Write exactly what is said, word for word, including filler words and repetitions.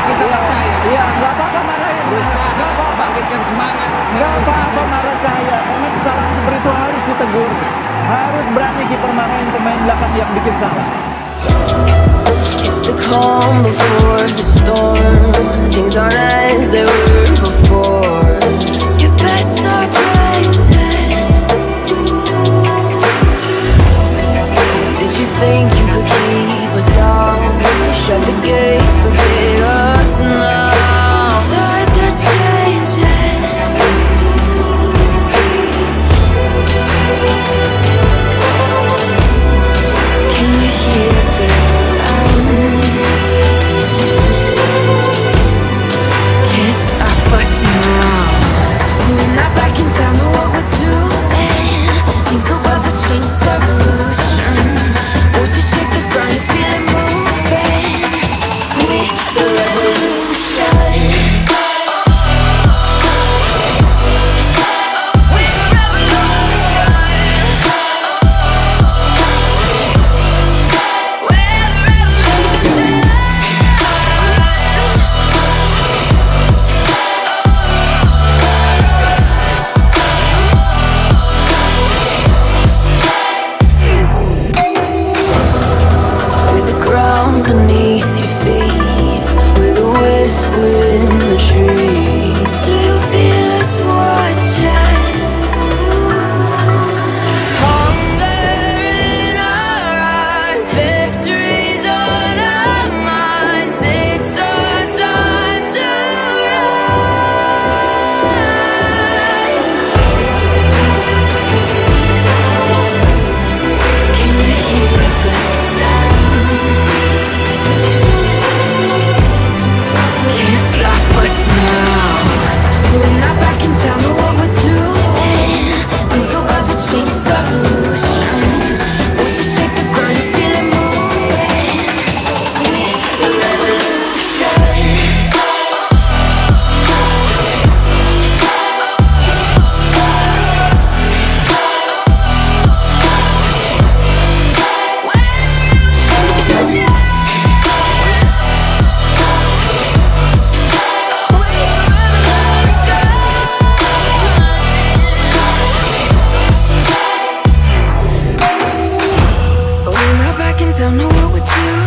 kita Iya, percaya. iya, nggak apa-apa marahin. Berusaha Nggak apa-apa. bangkitkan semangat. Nggak apa-apa marah Cahya, karena kesalahan seperti itu harus ditegur. Harus berani kiper marahin pemain belakang yang bikin salah. It's the calm before the storm. Things aren't as they were before. Your best start rising. Did you think you could keep us out? Shut the gates, forget us now. Tides are changing. Can you hear this sound? Can't stop us now. We're not back in town, know what we're doing. Things are about to change, it's evolution. Voices shake the ground, you feel it moving. We the revolution. We're the revolution. We're the revolution. We're the ground beneath your feet. We're the whisper in the tree. Do you feel us watching? Hunger in our eyes, victories on our minds. It's our time to rise. Can you hear the sound? Can't stop us now. We're not back in town, know what we're doing. Things are about to change, it's evolution. Voices shake the ground, you feel it moving. We the revolution. We're not back in town, know what we're doing.